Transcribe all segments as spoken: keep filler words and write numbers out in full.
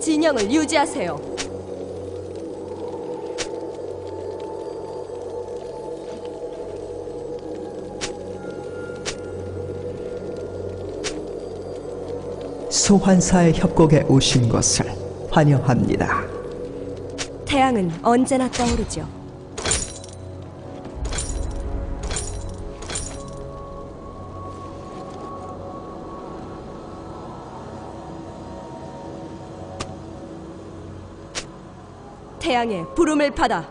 진영을 유지하세요. 소환사의 협곡에 오신 것을 환영합니다. 태양은 언제나 떠오르죠. 태양의 부름을 받아.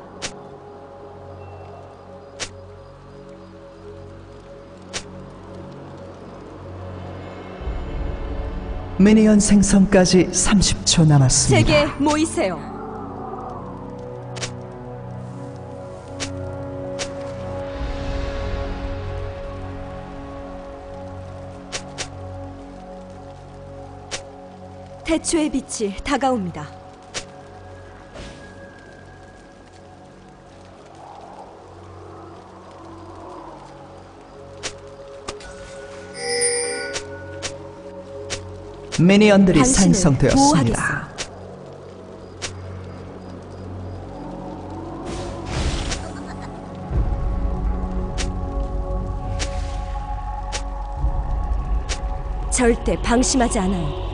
미니언 생성까지 삼십 초 남았습니다. 제게 모이세요. 태초의 빛이 다가옵니다. 미니언들이 당신을 생성되었습니다. 절대 방심하지 않아요.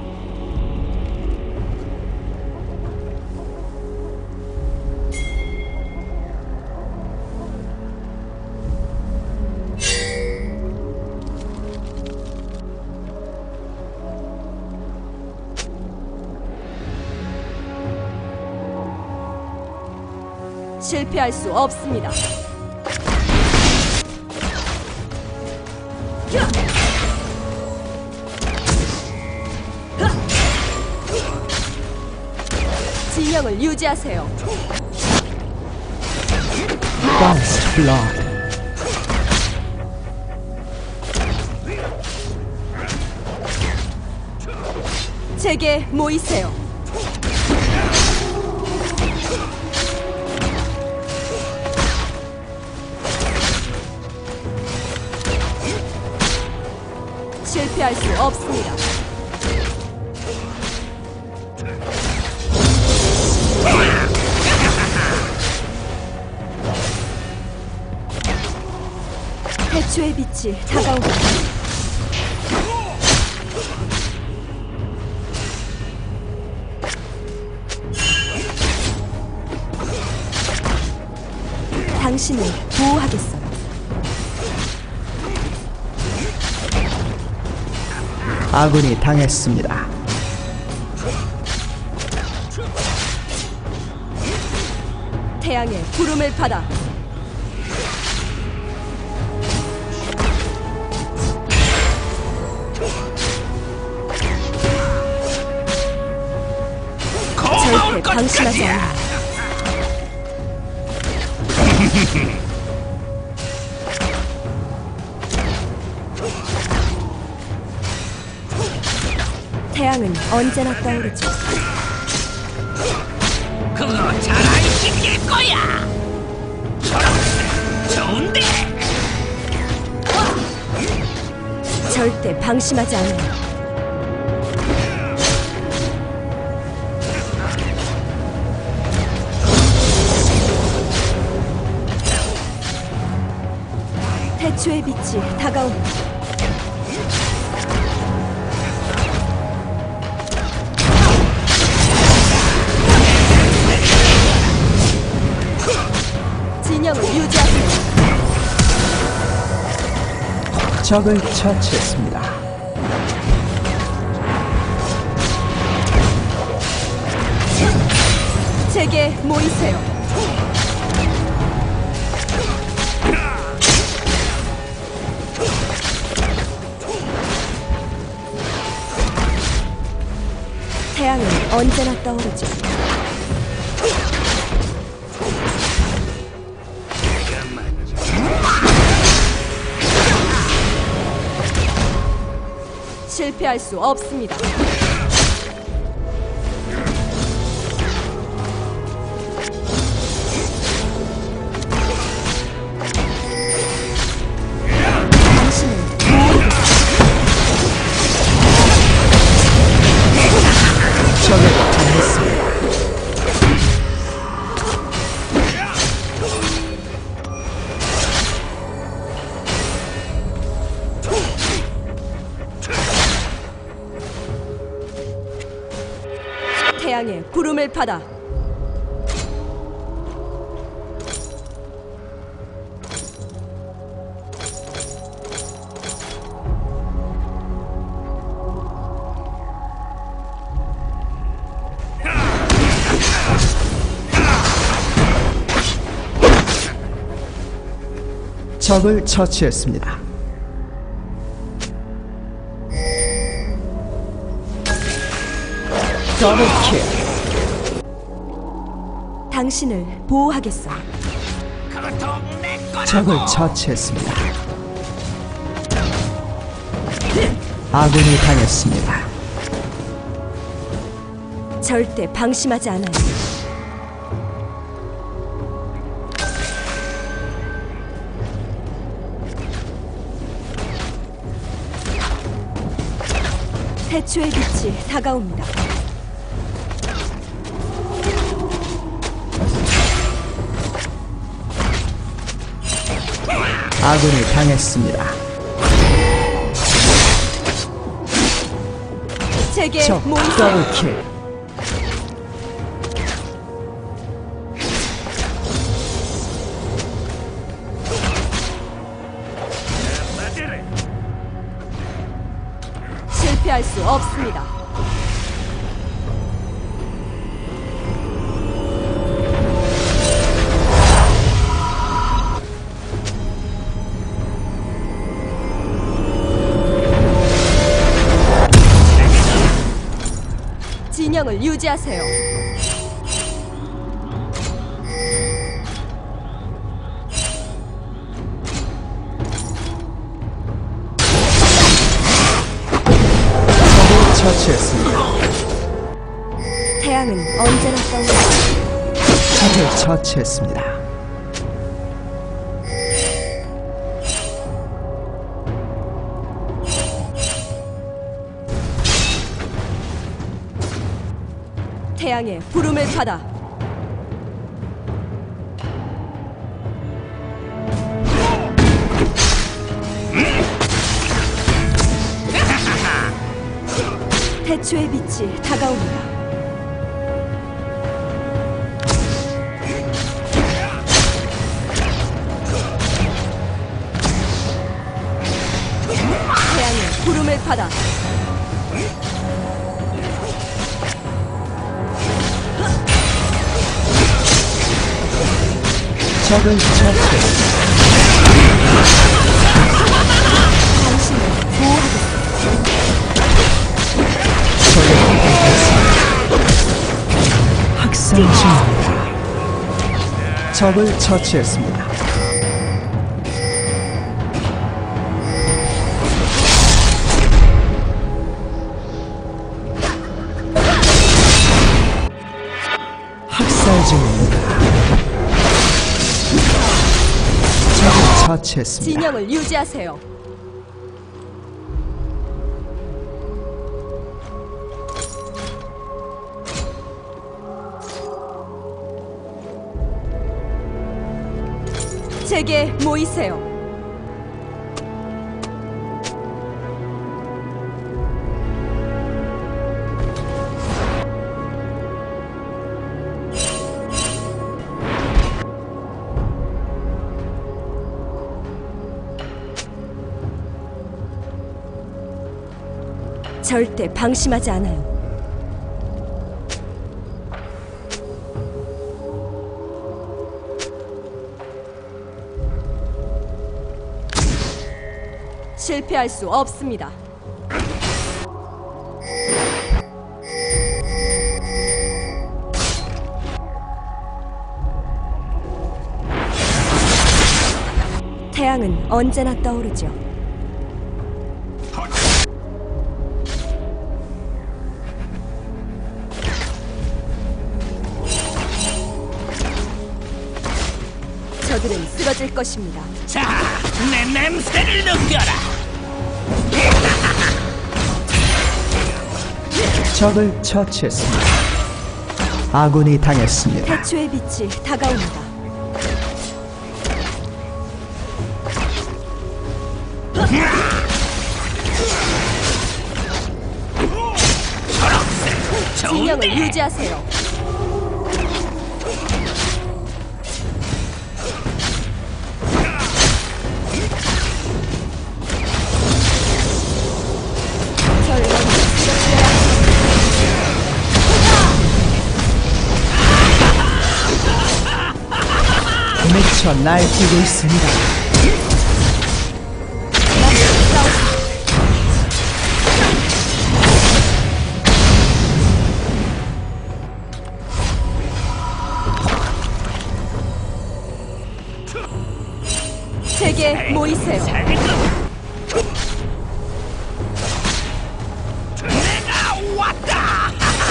실패할 수 없습니다. 진영을 유지하세요. First Blood. 제게 모이세요. 실패할 수 없습니다. 태초의 빛이 다가옵니다. 당신을 보호하겠어요. 아군이 당했습니다. 태양의 부름을 받아. 절대 방심하지 않아. 태양은 언제나 떠오르죠. 그거 잘 안 시킬 거야. 좋은데. 절대 방심하지 않아요. 태초의 빛이 다가옵니다. 진영을 유지하세요. 적을 처치했습니다. 제게 모이세요. 태양은 언제나 떠오르죠. 실패할 수 없습니다. 당신은 적을 태양의 부름을 받아 적을 처치했습니다. 더블킬. 당신을 보호하겠어. 그것도 내 거라고. 적을 처치했습니다. 아군이 당했습니다. 절대 방심하지 않아요. 태초의 빛이 다가옵니다. 아군이 당했습니다. 제게 적 모이세요. 더블킬. 실패할 수 없습니다. 진영을 유지하세요. 적을 처치했습니다. 태양은 언제나 떠오르죠. 적을 처치했습니다. 태양의 부름을 받아 태초의 빛이 다가옵니다. 태양의 부름을 받아 적을 처치했습니다. 당신을 보호하겠습니다. 적을 공격했습니다. 학살 중입니다. 적을 처치했습니다. 학살 중입니다. 적을 처치했습니다. 진영을 유지하세요. 제게 모이세요. 절대 방심하지 않아요. 실패할 수 없습니다. 태양은 언제나 떠오르죠. 저들은 쓰러질 것입니다. 자, 내 냄새를 느껴라. 적을 처치했습니다. 아군이 당했습니다. 태초의 빛이 다가옵니다. 진영을 좋은데. 유지하세요. 절 먼저 쓰러뜨려야 미쳐 날뛰고 있습니다. 싸우십시오. 제게 모이세요. 내가 왔다.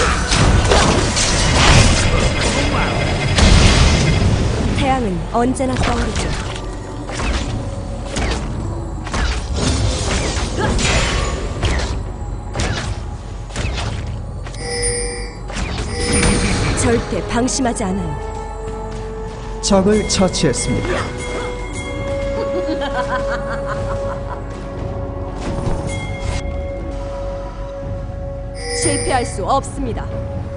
태양은 언제나 떠오르죠. 절대 방심하지 않아요. 적을 처치했습니다. 실패할 수 없습니다.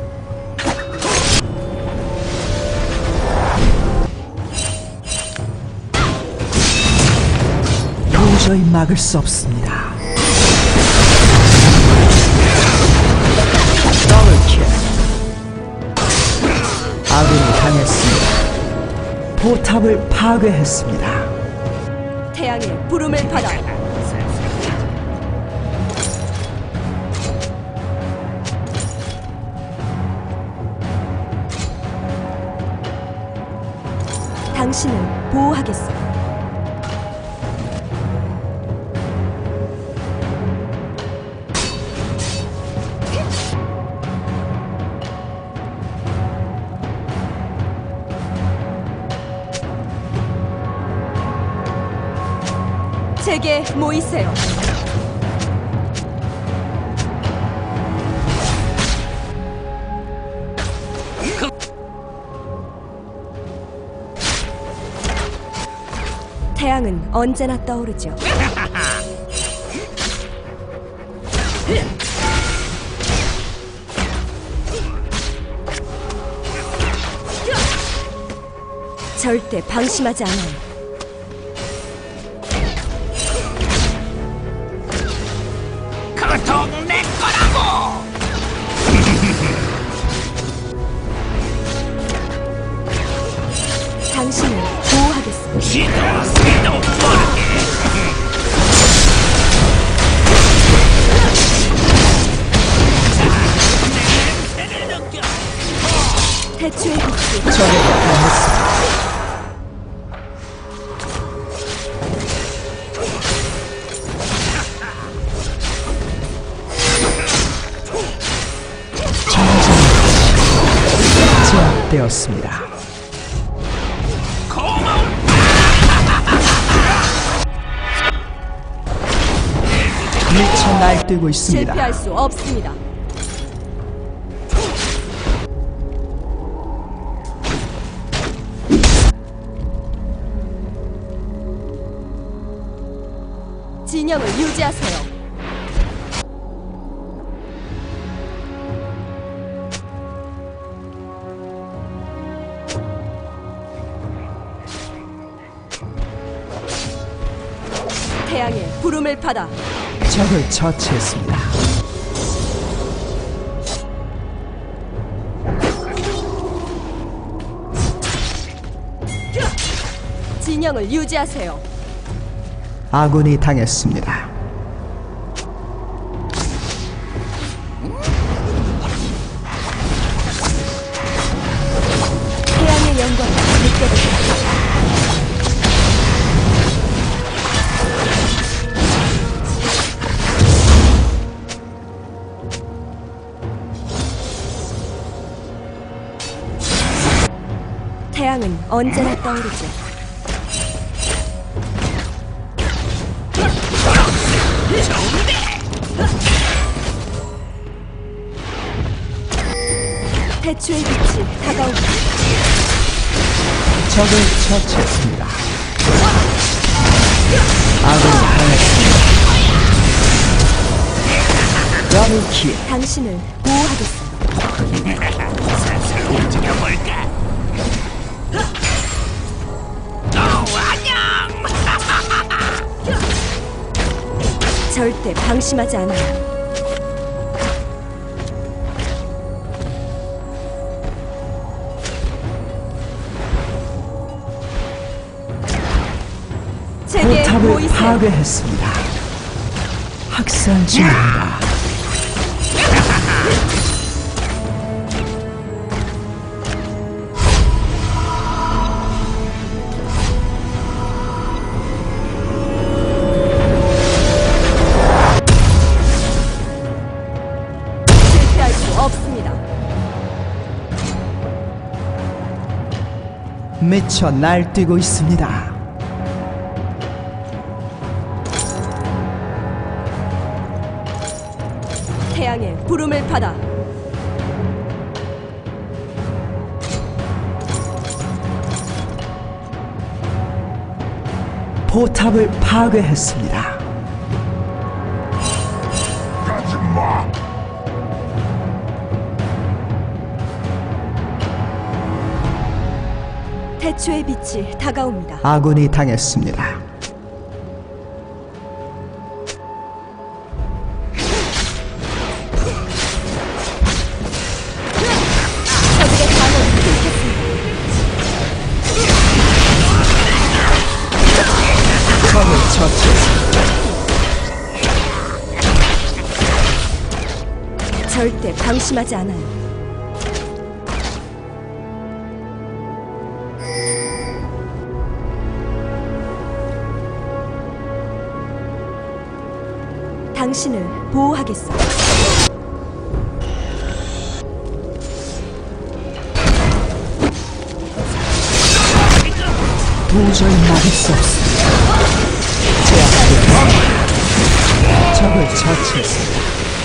도저히 막을 수 없습니다. 더블킬. 아군이 당했습니다. 포탑을 파괴했습니다. 태양의 부름을 받아 당신을 보호하겠어요. 제게 모이세요. 태양은 언제나 떠오르죠. 절대 방심하지 않아요. 그것도 내 거라고. 당신을 보호하겠습니다. 시도 새도 모르게. 내 냄새를 느껴라. 태초의 빛이 적에게 당했습니다. 제압되었습니다. 고마워. 미쳐 날뛰고 있습니다. 실패할 수 없습니다. 진영을 유지하세요. 태양의 부름을 받아 적을 처치했습니다. 진영을 유지하세요. 아군이 당했습니다. 태양의 영광을 느껴보세요. 태양은 언제나 떠오르죠. 태초의 빛이 다가옵니다. 적을 처치했습니다. 아군이 당했습니다. 더블킬. 당신을 보호하겠습니다. 방심하지 않아요. 제게 포탑을 보이세요. 파괴했습니다. 학살 중입니다. 실패할 수 없습니다. 미쳐 날뛰고 있습니다. 태양의 부름을 받아 포탑을 파괴했습니다. 태초의 빛이 다가옵니다. 아군이 당했습니다. 적의 방어를 뚫겠습니다. 적을 처치했습니다. 절대 방심하지 않아요. 당신을 보호하겠어. 도저히 막을 수 없습니다. 제압되었습니다. 적을 처치했습니다.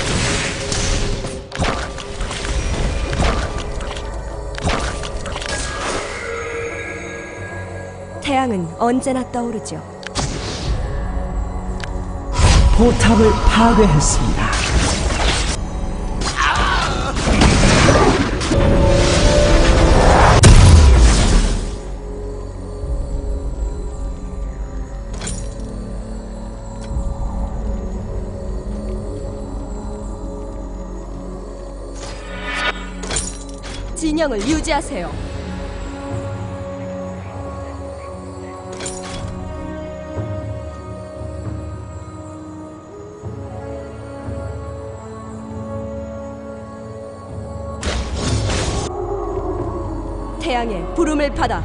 태양은 언제나 떠오르죠. 포탑을 파괴했습니다. 진영을 유지하세요. 태양의 부름을 받아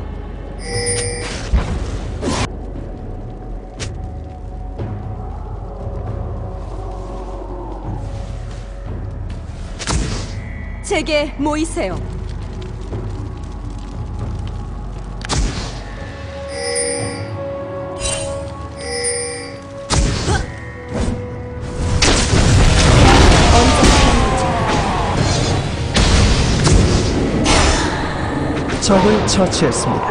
제게 모이세요. 적을 처치했습니다.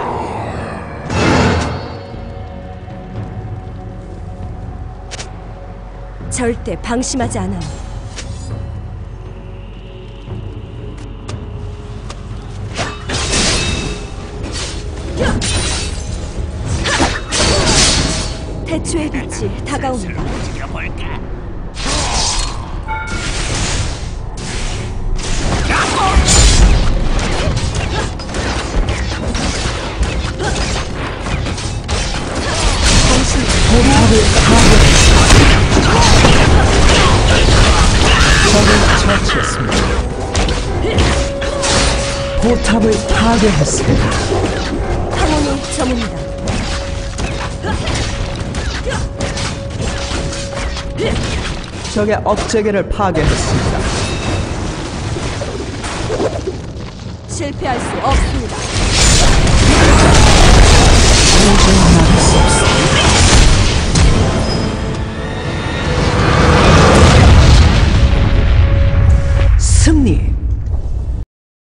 절대 방심하지 않아요. 태초의 빛이 다가옵니다. 지켜볼까? 포탑을 파괴했습니다. 적을 처치했습니다. 포탑을 파괴했습니다. 항온이 저뭅니다. 적의 억제기를 파괴했습니다. 실패할 수 없습니다.